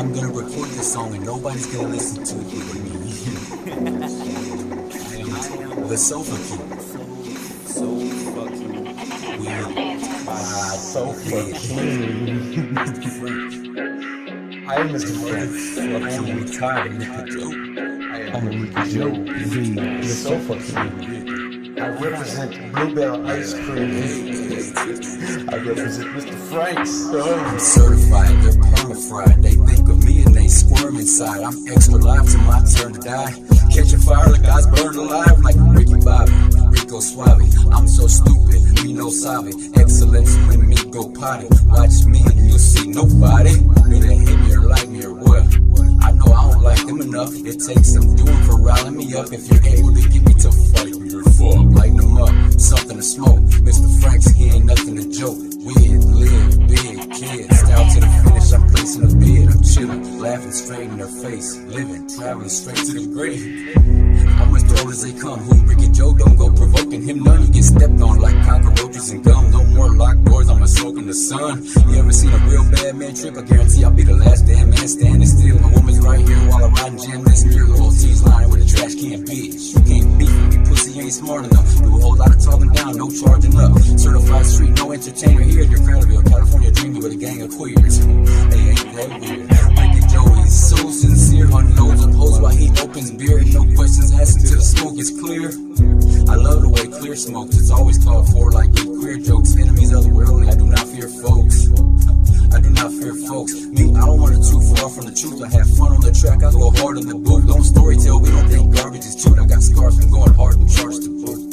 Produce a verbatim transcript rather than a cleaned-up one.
I'm gonna record this song and nobody's gonna listen to it but me. I am the Sofa King. So fucking Weird. Ah, so fucking. I am Mister Franks. I am retired Rickey Joe. I am Rickey Joe, the Sofa King. I represent Bluebell Ice Cream. I represent Mister Franks. I'm certified, they're perma-fried. They think of me and they squirm inside. I'm extra live till my turn to die. Catching fire like I was burned alive, like Ricky Bobby, Rico Suave. I'm so stupid, me no sabe. Excellence when me go potty. Watch me and you'll see nobody. Do they hate me or like me or what? I know I don't like them enough. It takes some doing for riling me up. If you're able to get me to fight me or fuck, lighten them up, something to smoke. Mister Franks, he ain't nothing to joke. Weird, live, big, kids, down to the finish. I'm placing a bed, I'm chilling, laughing straight in their face, living, traveling straight to the grave. I'm as throw as they come. Who Rickey Joe, don't go provoking him none. You get stepped on like cockroaches and gum. No more locked doors, I'ma smoke in the sun. You ever seen a real bad man trip? I guarantee I'll be the last damn man standing still. My woman's right here while I ride and jam this mirror. Little C's lying with a trash can, bitch. You can't beat me, pussy ain't smart enough. Do a whole lot of talking down, no charging up. Certified street, no entertainer here in your Crowderville, California dreaming with a gang of queers. Hey, ain't that weird? Rickey Joe is so sincere, unloads of hoes while he opens beer. No questions asked until the smoke is clear. I love the way clear smokes, it's always called for like good queer jokes. Enemies of the world, I do not fear folks. I do not fear folks. Me, I don't want it too far from the truth. I have fun on the track, I go hard in the booth. Don't story tell, we don't think garbage is true. I got scars from going hard and charged to boot.